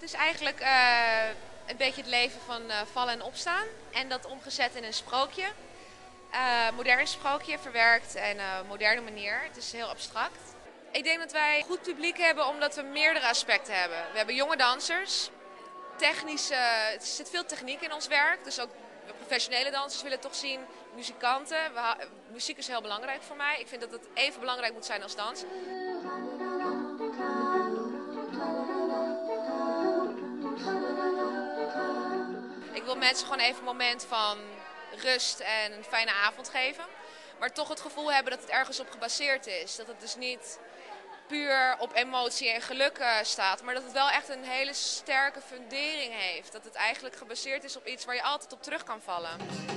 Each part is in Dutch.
is eigenlijk een beetje het leven van vallen en opstaan. En dat omgezet in een sprookje. Modern sprookje, verwerkt en moderne manier. Het is heel abstract. Ik denk dat wij goed publiek hebben omdat we meerdere aspecten hebben. We hebben jonge dansers. Er zit veel techniek in ons werk. Dus ook professionele dansers willen toch zien. Muzikanten. Muziek is heel belangrijk voor mij. Ik vind dat het even belangrijk moet zijn als dans. Ik wil mensen gewoon even een moment van rust en een fijne avond geven. Maar toch het gevoel hebben dat het ergens op gebaseerd is. Dat het dus niet puur op emotie en geluk staat. Maar dat het wel echt een hele sterke fundering heeft. Dat het eigenlijk gebaseerd is op iets waar je altijd op terug kan vallen.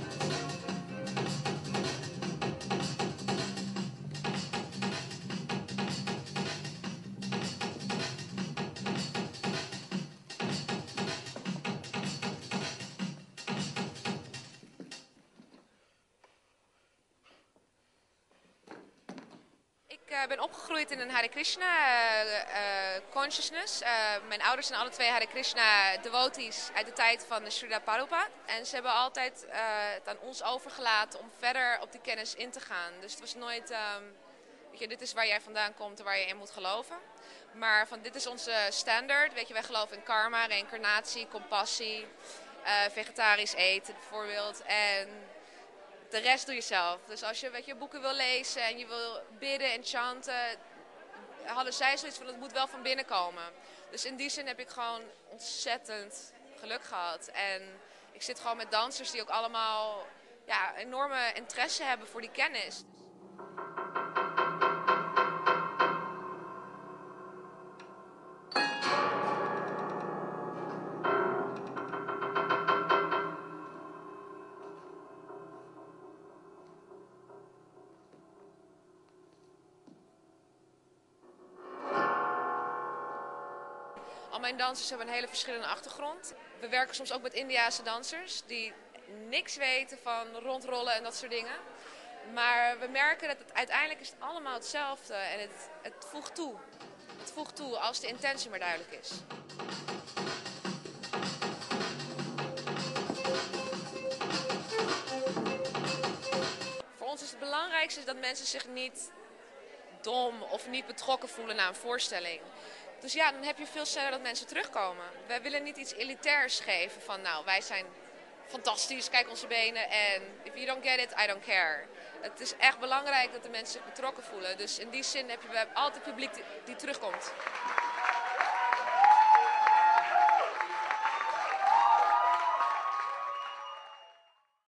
Ik ben opgegroeid in een Hare Krishna consciousness. Mijn ouders zijn alle twee Hare Krishna devotees uit de tijd van Srila Prabhupada. En ze hebben altijd het aan ons overgelaten om verder op die kennis in te gaan. Dus het was nooit, weet je, dit is waar jij vandaan komt en waar je in moet geloven. Maar van dit is onze standaard. Weet je, wij geloven in karma, reïncarnatie, compassie, vegetarisch eten bijvoorbeeld. En de rest doe je zelf. Dus als je, weet je, boeken wil lezen en je wil bidden en chanten, hadden zij zoiets van het moet wel van binnen komen. Dus in die zin heb ik gewoon ontzettend geluk gehad. En ik zit gewoon met dansers die ook allemaal enorme interesse hebben voor die kennis. Al mijn dansers hebben een hele verschillende achtergrond. We werken soms ook met Indiase dansers die niks weten van rondrollen en dat soort dingen. Maar we merken dat het uiteindelijk is het allemaal hetzelfde en het voegt toe. Het voegt toe als de intentie maar duidelijk is. Voor ons is het belangrijkste dat mensen zich niet dom of niet betrokken voelen na een voorstelling. Dus ja, dan heb je veel sneller dat mensen terugkomen. Wij willen niet iets elitairs geven van nou, wij zijn fantastisch, kijk onze benen en if you don't get it, I don't care. Het is echt belangrijk dat de mensen zich betrokken voelen. Dus in die zin heb je altijd publiek die terugkomt.